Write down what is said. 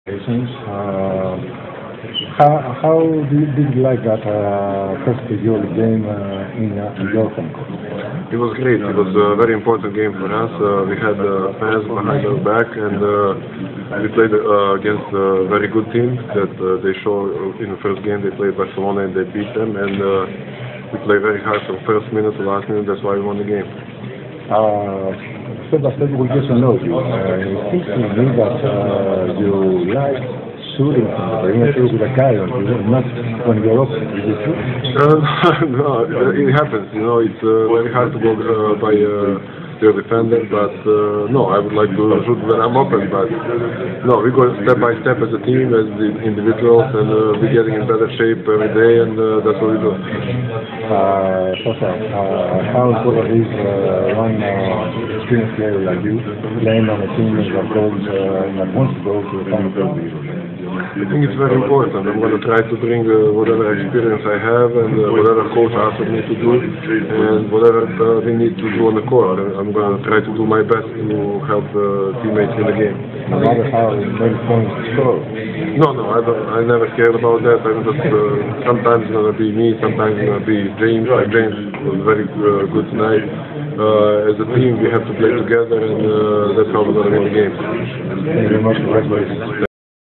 Congratulations. How did you like that first your game in your home? It was great. It was a very important game for us. We had fans behind our back, and we played against a very good team that they show in the first game. They played Barcelona and they beat them, and we played very hard from first minute to last minute. That's why we won the game. Step by step, we get to know you. It seems to me that you like shooting from the perimeter with a guy on you, not when you're open. Is it true? No, it happens. You know, it's very hard to go by your defender, but no, I would like to shoot when I'm open. But no, we go step by step as a team, as the individuals, and we're getting in better shape every day, and that's what we do. Sasha, how important is one experienced player like you playing on a team that wants to go to the final league? I think it's very important. I'm going to try to bring whatever experience I have and whatever coach asks me to do and whatever we need to do on the court. I'm going to try to do my best to help teammates in the game. No matter how many points you score. No, I never cared about that. I'm just sometimes it's going to be me, sometimes it's going to be James. James was very good tonight. As a team, we have to play together, and that's how we're going to win the game. Thank you very much. Congratulations.